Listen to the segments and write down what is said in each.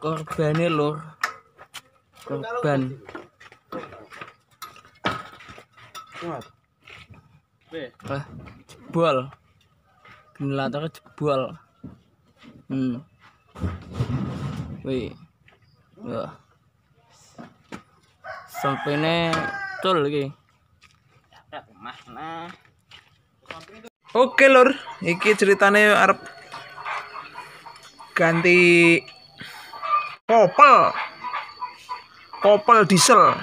Korbannya lur. Korban. Jebol. Generatornya jebol. Wih. Ya. Sampainya tol lagi. Oke lur, iki ceritanya arep ganti kopel diesel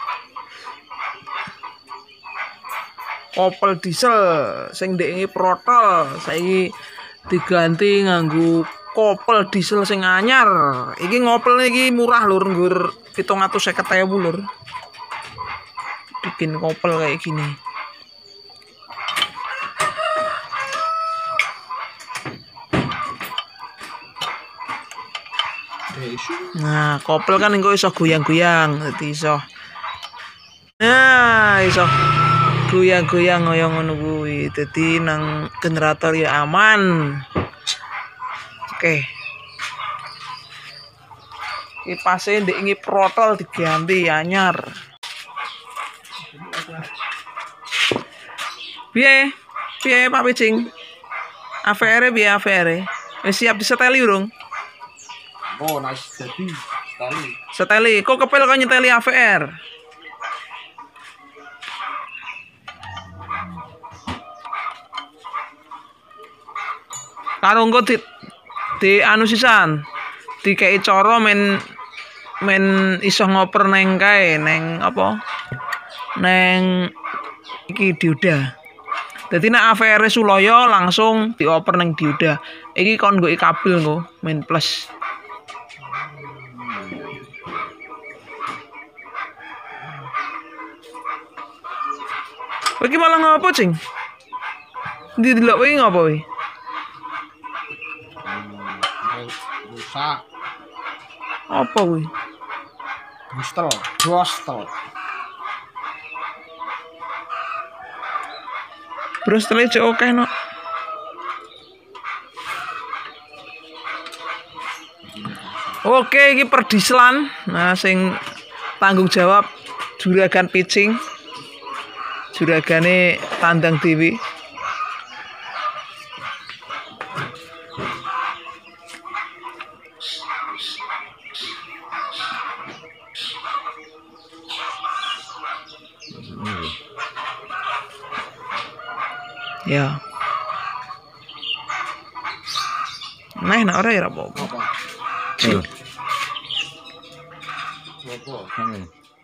sing ndek protol saiki diganti nganggo kopel diesel sing anyar. Iki ngopelnya iki murah lur, nggur 750.000 lur. Bikin kopel kayak gini. Nah, kopel kan engko iso goyang-goyang, dadi iso. Nah, iso goyang-goyang kaya ngono kuwi. Dadi nang generator ya aman. Oke. Kipase ndek iki protol diganti anyar. Piye Pak Picing? AVR piye AVR? Wis siap diseteli urung? Oh, nice jadi Seteli. Kok kepel kok nyeteli AVR? Karo engko di anu sisan. Dikei cara men iso ngoper neng kae, neng apa? Neng iki dioda. Dadi nek AVR Sulaya langsung dioper neng dioda. Iki kon nggo kabel nggo, main plus. Iki malah ngopo, Cing? Ndi delok kuwi ngopo kuwi? rusak. Apa kuwi? Brostel. Brostelnya cek oke no. Oke, iki perdislan. Nah, sing tanggung jawab Juragan Picing. Juragane tandang dewi. Ya. Nah, nak ora apa-apa. Apa?